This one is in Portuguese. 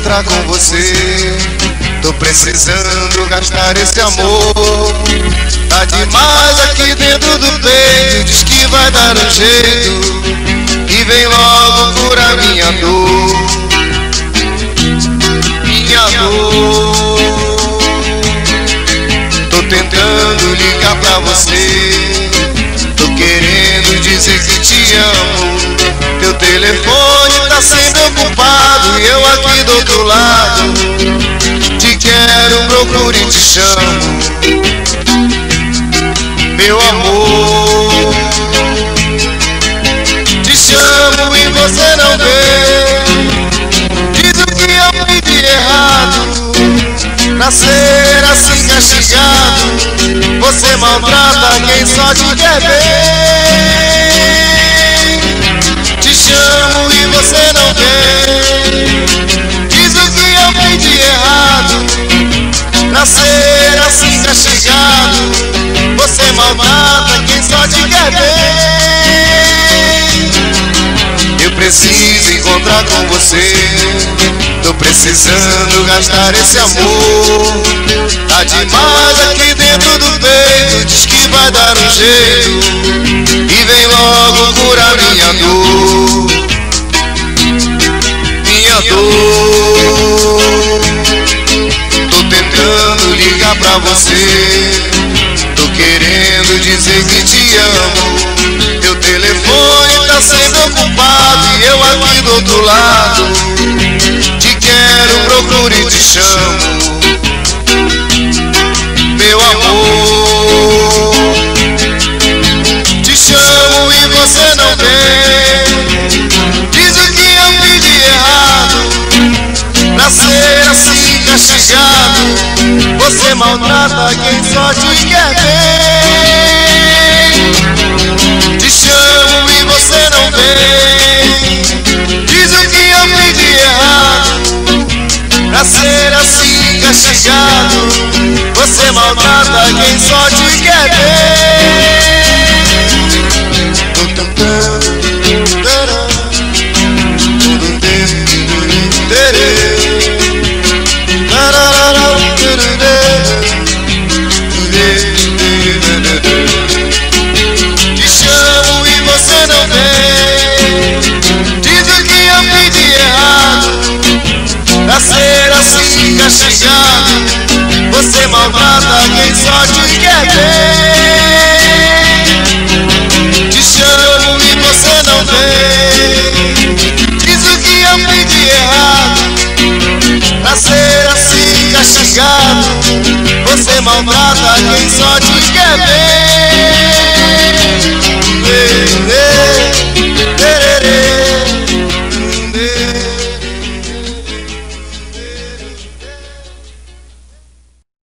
encontrar com você. Tô precisando gastar esse amor. Tá demais aqui dentro do peito. Diz que vai dar um jeito e vem logo curar minha dor. Minha dor. Tô tentando ligar pra você. Tô querendo dizer que te amo. Teu telefone tá sempre ocupado e eu aqui do outro lado. Te quero, procuro e te chamo, meu amor. Te chamo e você não vê. Diz o que eu fiz de errado pra ser assim castigado. Você maltrata quem só te quer bem. Te chamo e você não vê. Diz o que eu fiz de errado pra ser assim castigado. Você maltrata quem só te quer bem. Eu preciso encontrar com você. Tô precisando gastar esse amor. Tá demais aqui dentro do peito. Diz que vai dar um jeito e vem logo curar minha dor. Minha dor. Tô tentando ligar pra você. Tô querendo dizer que te amo. Teu telefone tá sempre ocupado e eu aqui do outro lado. Te quero, procuro e te chamo, meu amor. Te chamo e você não vê. Diz o que eu fiz de errado pra ser assim castigado. Você maltrata quem só te quer bem. Te chamo e você não vê. Diz o que eu fiz de errado pra ser assim castigado. Você maltrata quem só te quer bem. Te chamo e você não vê. Diz o que eu fiz de errado pra ser assim castigado. Você maltrata quem só te quer bem. Te chamo e você não vê. Diz o que eu fiz de errado pra ser assim castigado. Você maltrata quem só te quer bem.